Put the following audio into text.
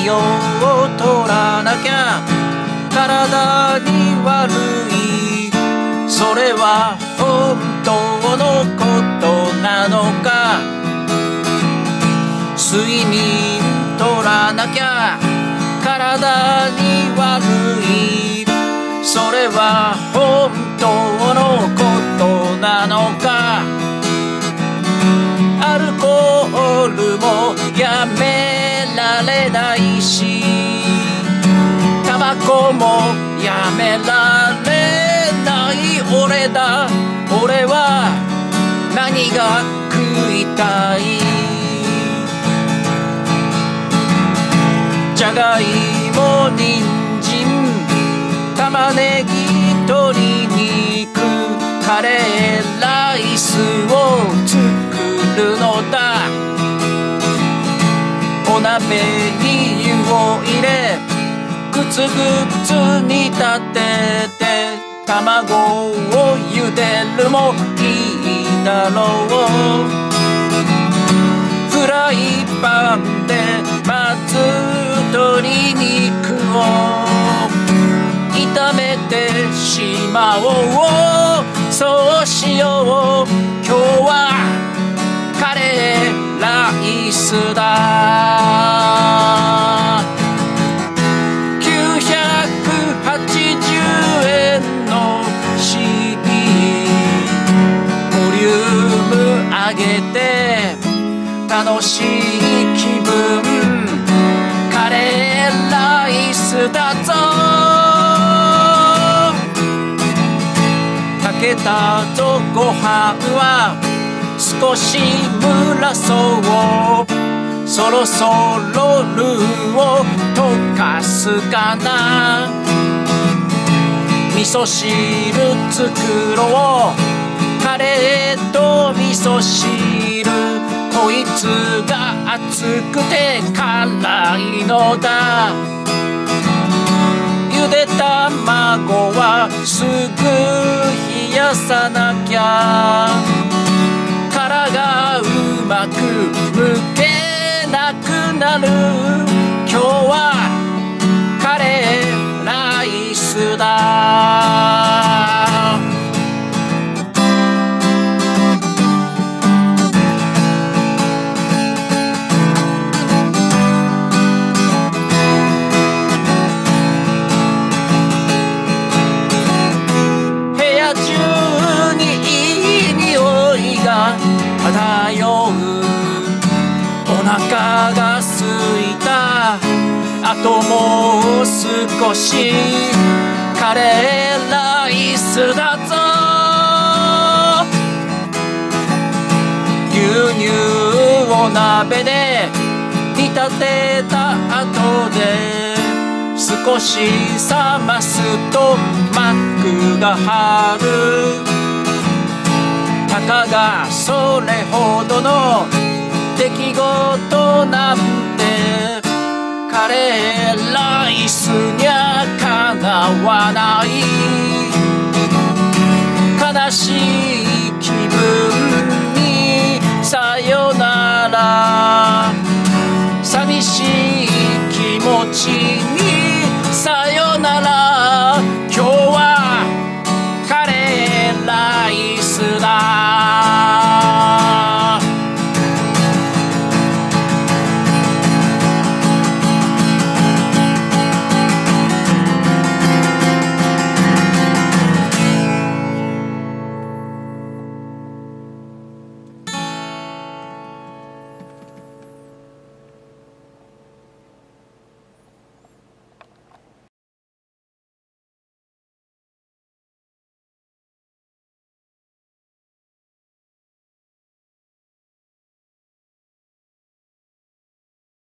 を取らなきゃ体に悪い。それは本当のことなのか。睡眠取らなきゃ体に悪い。それは本当のことなのか。アルコールもやめられないし、タバコもやめられない俺だ。俺は何が食いたい。じゃがいも、人参、玉ねぎ、鶏肉、カレーライスを作るのだ。お鍋に湯を入れ、グツグツ煮立てて、卵を茹でるもいいだろう。フライパンでまず鶏肉を炒めてしまおう。そうしよう。今日はカレーライスだ。980円の CD、 ボリューム上げて楽しい気分。カレーライスだぞ。炊けたぞご飯は少し蒸らそう。そろそろルーを溶かすかな。味噌汁作ろう。カレーと味噌汁、こいつが熱くて辛いのだ。ゆで卵はすぐ冷やさなきゃ。殻がうまくむけなくなる。今日はカレーライスだ。漂う。お腹がすいた。あともう少し。カレーライスだぞ。牛乳を鍋で煮立てた後で少し冷ますとマックが張る。たかがそれほどの出来事なんてカレーライスにゃかなわない。